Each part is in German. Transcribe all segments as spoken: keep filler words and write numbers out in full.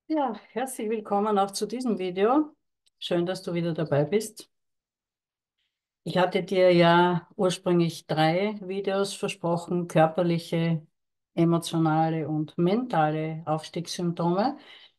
Ja, herzlich willkommen auch zu diesem Video. Schön, dass du wieder dabei bist. Ich hatte dir ja ursprünglich drei Videos versprochen: körperliche, emotionale und mentale Aufstiegssymptome.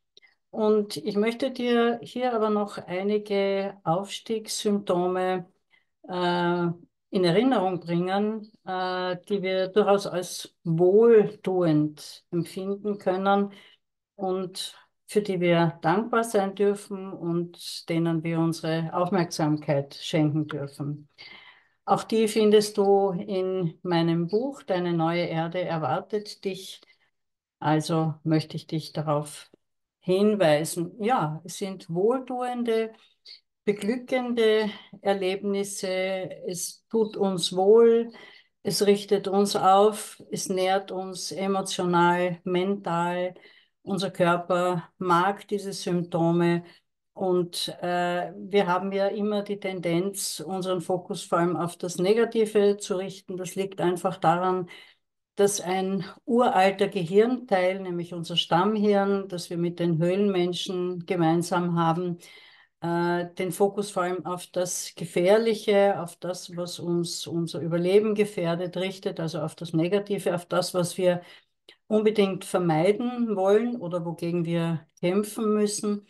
Und ich möchte dir hier aber noch einige Aufstiegssymptome äh, in Erinnerung bringen, äh, die wir durchaus als wohltuend empfinden können und für die wir dankbar sein dürfen und denen wir unsere Aufmerksamkeit schenken dürfen. Auch die findest du in meinem Buch Deine neue Erde erwartet dich. Also möchte ich dich darauf hinweisen. Ja, es sind wohltuende, beglückende Erlebnisse. Es tut uns wohl, es richtet uns auf, es nährt uns emotional, mental. Unser Körper mag diese Symptome. Und äh, wir haben ja immer die Tendenz, unseren Fokus vor allem auf das Negative zu richten. Das liegt einfach daran, dass ein uralter Gehirnteil, nämlich unser Stammhirn, das wir mit den Höhlenmenschen gemeinsam haben, äh, den Fokus vor allem auf das Gefährliche, auf das, was uns unser Überleben gefährdet, richtet, also auf das Negative, auf das, was wir unbedingt vermeiden wollen oder wogegen wir kämpfen müssen.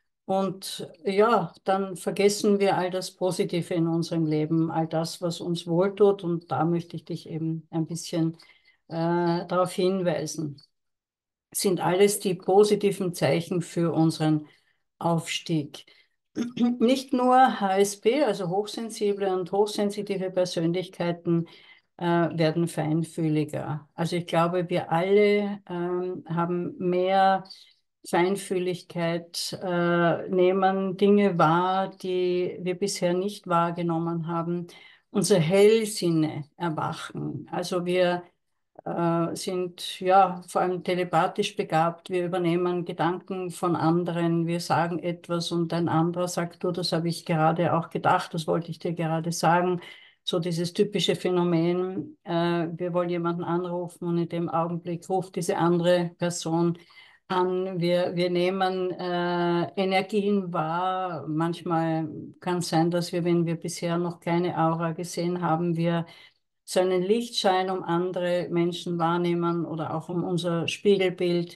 Und ja, dann vergessen wir all das Positive in unserem Leben, all das, was uns wohltut. Und da möchte ich dich eben ein bisschen äh, darauf hinweisen. Sind alles die positiven Zeichen für unseren Aufstieg. Nicht nur H S P, also hochsensible und hochsensitive Persönlichkeiten, äh, werden feinfühliger. Also ich glaube, wir alle ähm, haben mehr Feinfühligkeit, äh, nehmen Dinge wahr, die wir bisher nicht wahrgenommen haben. Unsere Hellsinne erwachen. Also wir äh, sind ja vor allem telepathisch begabt. Wir übernehmen Gedanken von anderen. Wir sagen etwas und ein anderer sagt, du, das habe ich gerade auch gedacht, das wollte ich dir gerade sagen. So dieses typische Phänomen, äh, wir wollen jemanden anrufen und in dem Augenblick ruft diese andere Person an. Wir, wir nehmen äh, Energien wahr. Manchmal kann es sein, dass wir, wenn wir bisher noch keine Aura gesehen haben, wir so einen Lichtschein um andere Menschen wahrnehmen oder auch um unser Spiegelbild.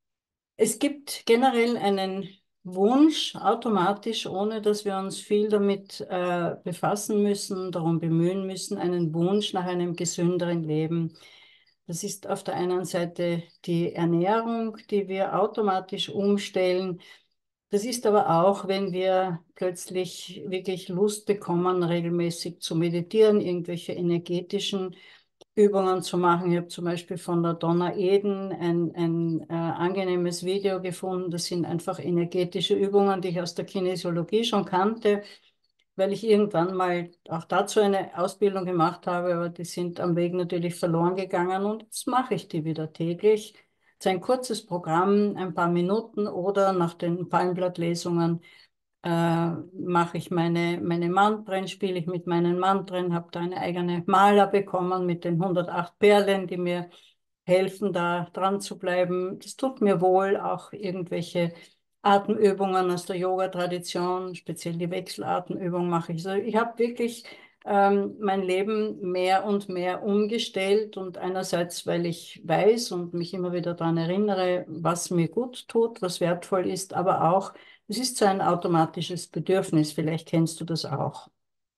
Es gibt generell einen Wunsch, automatisch, ohne dass wir uns viel damit äh, befassen müssen, darum bemühen müssen, einen Wunsch nach einem gesünderen Leben. Das ist auf der einen Seite die Ernährung, die wir automatisch umstellen. Das ist aber auch, wenn wir plötzlich wirklich Lust bekommen, regelmäßig zu meditieren, irgendwelche energetischen Übungen zu machen. Ich habe zum Beispiel von der Donna Eden ein, ein äh, angenehmes Video gefunden. Das sind einfach energetische Übungen, die ich aus der Kinesiologie schon kannte, weil ich irgendwann mal auch dazu eine Ausbildung gemacht habe, aber die sind am Weg natürlich verloren gegangen und jetzt mache ich die wieder täglich. Es ist ein kurzes Programm, ein paar Minuten oder nach den Palmblattlesungen äh, mache ich meine, meine Mantren, spiele ich mit meinen Mantren, habe da eine eigene Maler bekommen mit den hundertacht Perlen, die mir helfen, da dran zu bleiben. Das tut mir wohl, auch irgendwelche Atemübungen aus der Yoga-Tradition, speziell die Wechselatemübung mache ich. Also ich habe wirklich ähm, mein Leben mehr und mehr umgestellt und einerseits, weil ich weiß und mich immer wieder daran erinnere, was mir gut tut, was wertvoll ist, aber auch, es ist so ein automatisches Bedürfnis, vielleicht kennst du das auch.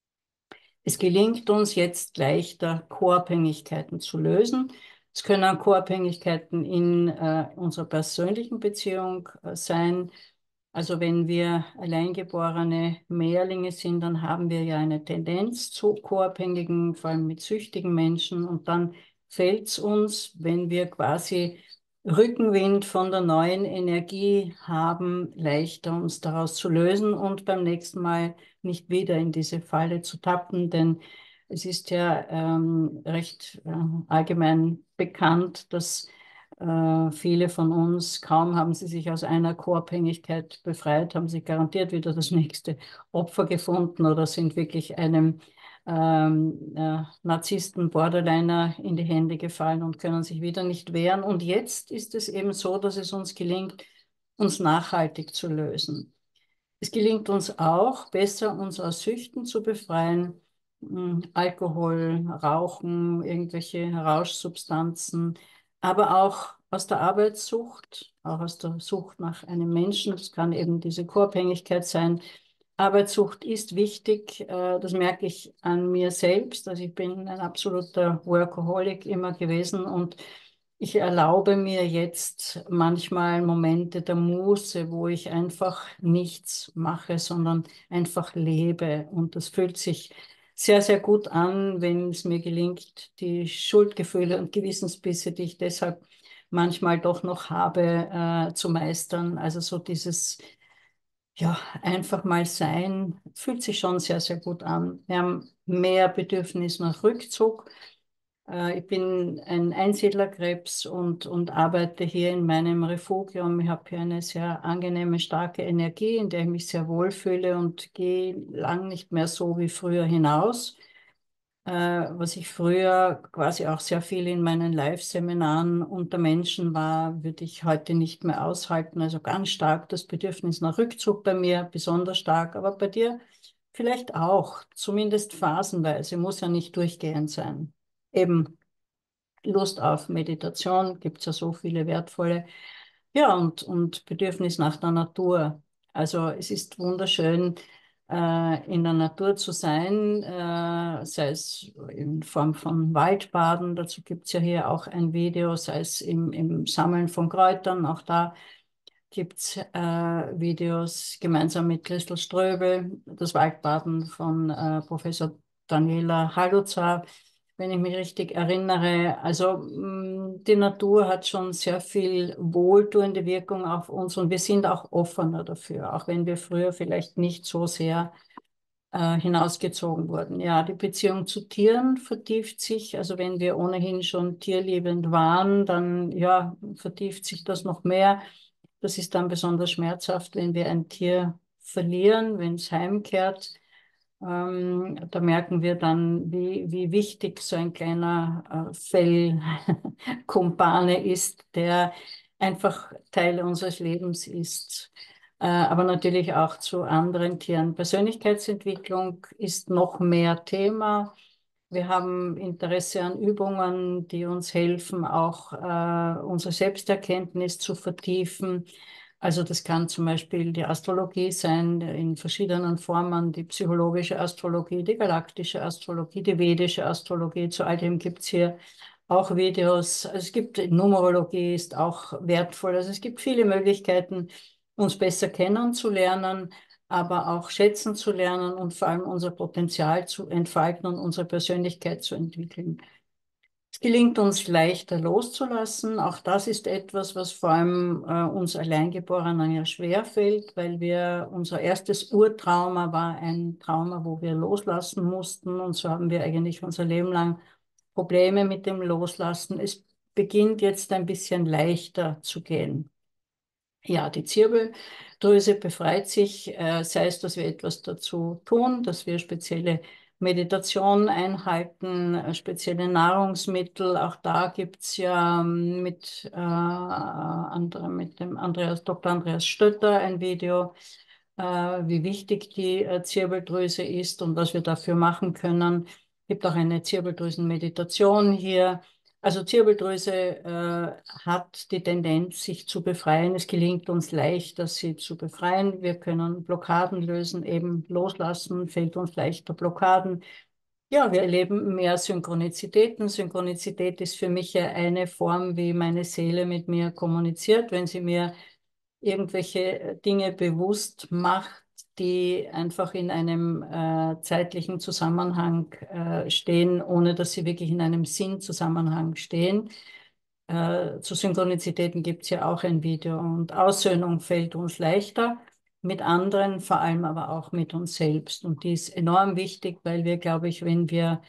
Es gelingt uns jetzt leichter, Co-Abhängigkeiten zu lösen. Es können Co-Abhängigkeiten in äh, unserer persönlichen Beziehung äh, sein. Also wenn wir alleingeborene Mehrlinge sind, dann haben wir ja eine Tendenz zu Co-Abhängigen, vor allem mit süchtigen Menschen. Und dann fällt es uns, wenn wir quasi Rückenwind von der neuen Energie haben, leichter uns daraus zu lösen und beim nächsten Mal nicht wieder in diese Falle zu tappen, denn es ist ja ähm, recht äh, allgemein bekannt, dass äh, viele von uns, kaum haben sie sich aus einer Co-Abhängigkeit befreit, haben sie garantiert wieder das nächste Opfer gefunden oder sind wirklich einem ähm, äh, Narzissten, Borderliner in die Hände gefallen und können sich wieder nicht wehren. Und jetzt ist es eben so, dass es uns gelingt, uns nachhaltig zu lösen. Es gelingt uns auch, besser uns aus Süchten zu befreien, mh, Alkohol, Rauchen, irgendwelche Rauschsubstanzen, aber auch aus der Arbeitssucht, auch aus der Sucht nach einem Menschen. Das kann eben diese Co-Abhängigkeit sein. Arbeitssucht ist wichtig, äh, das merke ich an mir selbst. Also ich bin ein absoluter Workaholic immer gewesen und ich erlaube mir jetzt manchmal Momente der Muße, wo ich einfach nichts mache, sondern einfach lebe. Und das fühlt sich sehr, sehr gut an, wenn es mir gelingt, die Schuldgefühle und Gewissensbisse, die ich deshalb manchmal doch noch habe, äh, zu meistern. Also so dieses, ja, einfach mal sein, fühlt sich schon sehr, sehr gut an. Wir haben mehr Bedürfnis nach Rückzug. Äh, Ich bin ein Einsiedlerkrebs und, und arbeite hier in meinem Refugium. Ich habe hier eine sehr angenehme, starke Energie, in der ich mich sehr wohlfühle und gehe lang nicht mehr so wie früher hinaus. Äh, Was ich früher quasi auch sehr viel in meinen Live-Seminaren unter Menschen war, würde ich heute nicht mehr aushalten. Also ganz stark das Bedürfnis nach Rückzug bei mir, besonders stark, aber bei dir vielleicht auch, zumindest phasenweise, muss ja nicht durchgehend sein. Eben Lust auf Meditation, gibt es ja so viele wertvolle. Ja, und, und Bedürfnis nach der Natur. Also es ist wunderschön, äh, in der Natur zu sein, äh, sei es in Form von Waldbaden, dazu gibt es ja hier auch ein Video, sei es im, im Sammeln von Kräutern, auch da gibt es äh, Videos gemeinsam mit Christel Ströbel, das Waldbaden von äh, Professor Daniela Haluzar, wenn ich mich richtig erinnere. Also mh, die Natur hat schon sehr viel wohltuende Wirkung auf uns und wir sind auch offener dafür, auch wenn wir früher vielleicht nicht so sehr äh, hinausgezogen wurden. Ja, die Beziehung zu Tieren vertieft sich. Also wenn wir ohnehin schon tierliebend waren, dann ja, vertieft sich das noch mehr. Das ist dann besonders schmerzhaft, wenn wir ein Tier verlieren, wenn es heimkehrt. Ähm, da merken wir dann, wie, wie wichtig so ein kleiner äh, Fellkumpane ist, der einfach Teil unseres Lebens ist. Äh, aber natürlich auch zu anderen Tieren. Persönlichkeitsentwicklung ist noch mehr Thema. Wir haben Interesse an Übungen, die uns helfen, auch äh, unsere Selbsterkenntnis zu vertiefen. Also das kann zum Beispiel die Astrologie sein, in verschiedenen Formen, die psychologische Astrologie, die galaktische Astrologie, die vedische Astrologie. Zu all dem gibt es hier auch Videos. Also es gibt Numerologie, ist auch wertvoll. Also es gibt viele Möglichkeiten, uns besser kennenzulernen, aber auch schätzen zu lernen und vor allem unser Potenzial zu entfalten und unsere Persönlichkeit zu entwickeln. Es gelingt uns leichter loszulassen. Auch das ist etwas, was vor allem äh, uns Alleingeborenen ja schwerfällt, weil wir, unser erstes Urtrauma war ein Trauma, wo wir loslassen mussten. Und so haben wir eigentlich unser Leben lang Probleme mit dem Loslassen. Es beginnt jetzt ein bisschen leichter zu gehen. Ja, die Zirbeldrüse befreit sich, äh, sei es, dass wir etwas dazu tun, dass wir spezielle Meditation einhalten, äh, spezielle Nahrungsmittel. Auch da gibt's ja ähm, mit, äh, andere, mit dem Andreas, Doktor Andreas Stötter ein Video, äh, wie wichtig die äh, Zirbeldrüse ist und was wir dafür machen können. Es gibt auch eine Zirbeldrüsenmeditation hier. Also Zirbeldrüse äh, hat die Tendenz, sich zu befreien. Es gelingt uns leichter, sie zu befreien. Wir können Blockaden lösen, eben loslassen, fällt uns leichter Blockaden. Ja, wir erleben mehr Synchronizitäten. Synchronizität ist für mich ja eine Form, wie meine Seele mit mir kommuniziert. Wenn sie mir irgendwelche Dinge bewusst macht, die einfach in einem äh, zeitlichen Zusammenhang äh, stehen, ohne dass sie wirklich in einem Sinnzusammenhang stehen. Äh, zu Synchronizitäten gibt es ja auch ein Video und Aussöhnung fällt uns leichter mit anderen, vor allem aber auch mit uns selbst. Und die ist enorm wichtig, weil wir, glaube ich, wenn wir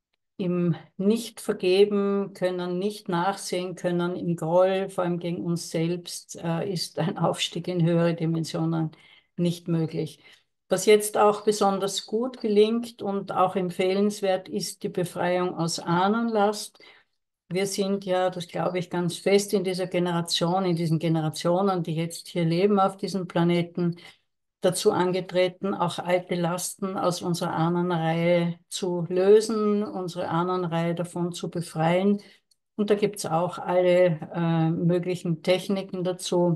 im Nicht vergeben können, nicht nachsehen können, im Groll, vor allem gegen uns selbst, äh, ist ein Aufstieg in höhere Dimensionen nicht möglich. Was jetzt auch besonders gut gelingt und auch empfehlenswert ist die Befreiung aus Ahnenlast. wir sind ja, das glaube ich ganz fest, in dieser Generation, in diesen Generationen, die jetzt hier leben auf diesem Planeten, dazu angetreten, auch alte Lasten aus unserer Ahnenreihe zu lösen, unsere Ahnenreihe davon zu befreien. Und da gibt es auch alle äh, möglichen Techniken dazu.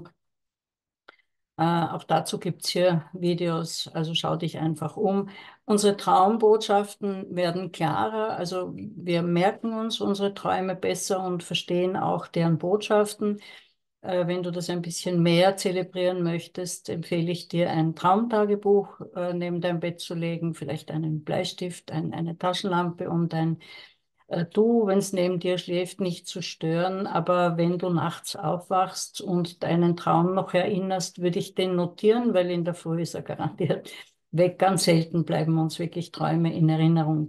Äh, auch dazu gibt es hier Videos, also schau dich einfach um. Unsere Traumbotschaften werden klarer, also wir merken uns unsere Träume besser und verstehen auch deren Botschaften. Äh, wenn du das ein bisschen mehr zelebrieren möchtest, empfehle ich dir, ein Traumtagebuch äh, neben dein Bett zu legen, vielleicht einen Bleistift, ein, eine Taschenlampe und ein äh, Du, wenn es neben dir schläft, nicht zu stören. Aber wenn du nachts aufwachst und deinen Traum noch erinnerst, würde ich den notieren, weil in der Früh ist er garantiert weg. Ganz selten bleiben uns wirklich Träume in Erinnerung.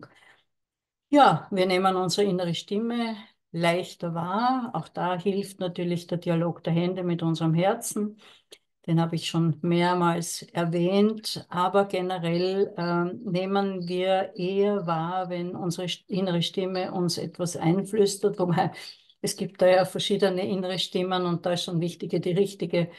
Ja, wir nehmen unsere innere Stimme leichter wahr. Auch da hilft natürlich der Dialog der Hände mit unserem Herzen. Den habe ich schon mehrmals erwähnt, aber generell ähm, nehmen wir eher wahr, wenn unsere innere Stimme uns etwas einflüstert, wobei es gibt da ja verschiedene innere Stimmen und da ist schon wichtig, die richtige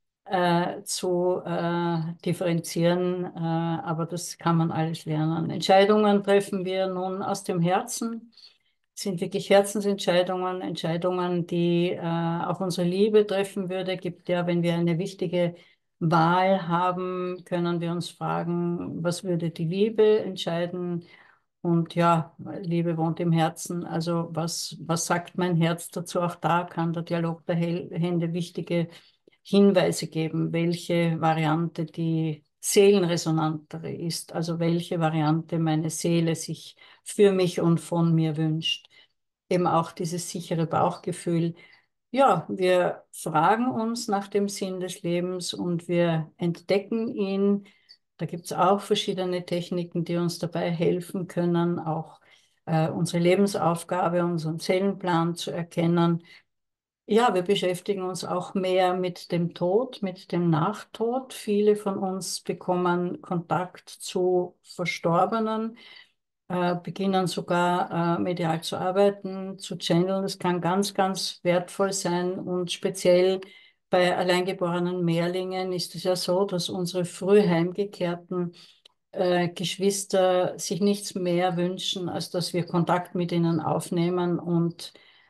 äh, zu äh, differenzieren, äh, aber das kann man alles lernen. Entscheidungen treffen wir nun aus dem Herzen, sind wirklich Herzensentscheidungen, Entscheidungen, die äh, auch unsere Liebe treffen würde. Gibt ja, wenn wir eine wichtige Wahl haben, können wir uns fragen, was würde die Liebe entscheiden? Und ja, Liebe wohnt im Herzen. Also was, was sagt mein Herz dazu? Auch da kann der Dialog der Hel- Hände wichtige Hinweise geben, welche Variante die seelenresonantere ist, also welche Variante meine Seele sich für mich und von mir wünscht. Eben auch dieses sichere Bauchgefühl. Ja, wir fragen uns nach dem Sinn des Lebens und wir entdecken ihn. Da gibt es auch verschiedene Techniken, die uns dabei helfen können, auch äh, unsere Lebensaufgabe, unseren Seelenplan zu erkennen. Ja, wir beschäftigen uns auch mehr mit dem Tod, mit dem Nachtod. Viele von uns bekommen Kontakt zu Verstorbenen, äh, beginnen sogar äh, medial zu arbeiten, zu channeln. Das kann ganz, ganz wertvoll sein und speziell bei alleingeborenen Mehrlingen ist es ja so, dass unsere früh heimgekehrten äh, Geschwister sich nichts mehr wünschen, als dass wir Kontakt mit ihnen aufnehmen und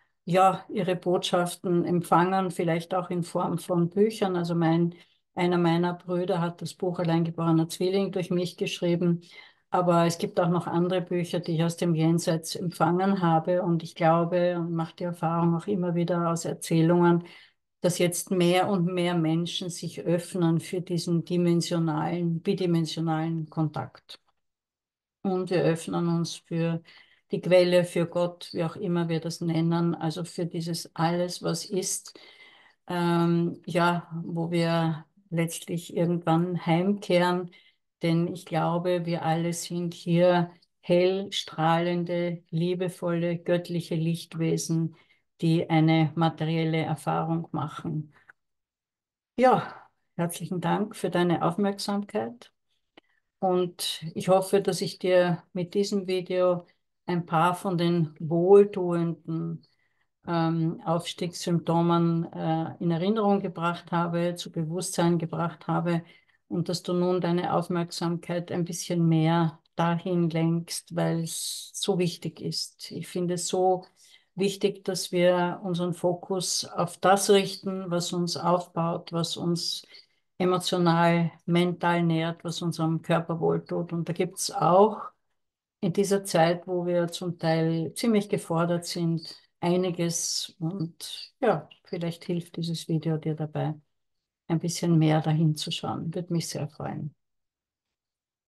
ja, ihre Botschaften empfangen, vielleicht auch in Form von Büchern. Also mein, einer meiner Brüder hat das Buch Alleingeborener Zwilling durch mich geschrieben. Aber es gibt auch noch andere Bücher, die ich aus dem Jenseits empfangen habe. Und ich glaube und mache die Erfahrung auch immer wieder aus Erzählungen, dass jetzt mehr und mehr Menschen sich öffnen für diesen dimensionalen, bidimensionalen Kontakt. Und wir öffnen uns für die Quelle, für Gott, wie auch immer wir das nennen, also für dieses alles, was ist, ähm, ja, wo wir letztlich irgendwann heimkehren. Denn ich glaube, wir alle sind hier hell strahlende, liebevolle, göttliche Lichtwesen, die eine materielle Erfahrung machen. Ja, herzlichen Dank für deine Aufmerksamkeit. Und ich hoffe, dass ich dir mit diesem Video ein paar von den wohltuenden ähm, Aufstiegssymptomen äh, in Erinnerung gebracht habe, zu Bewusstsein gebracht habe und dass du nun deine Aufmerksamkeit ein bisschen mehr dahin lenkst, weil es so wichtig ist. Ich finde es so wichtig, dass wir unseren Fokus auf das richten, was uns aufbaut, was uns emotional, mental nährt, was unserem Körper wohltut. Und da gibt es auch in dieser Zeit, wo wir zum Teil ziemlich gefordert sind, einiges. Und ja, vielleicht hilft dieses Video dir dabei, ein bisschen mehr dahin zu schauen. Würde mich sehr freuen.